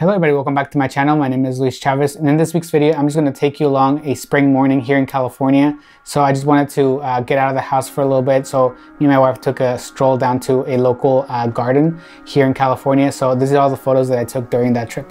Hello everybody, welcome back to my channel. My name is Luis Chavez, and in this week's video I'm just going to take you along a spring morning here in California. So I just wanted to get out of the house for a little bit. So me and my wife took a stroll down to a local garden here in California. So this is all the photos that I took during that trip.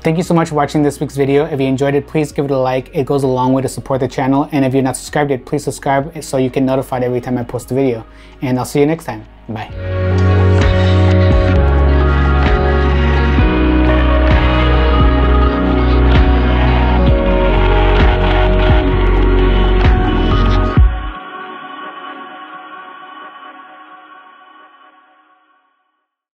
Thank you so much for watching this week's video. If you enjoyed it, please give it a like. It goes a long way to support the channel. And if you're not subscribed yet, please subscribe so you get notified every time I post a video. And I'll see you next time. Bye.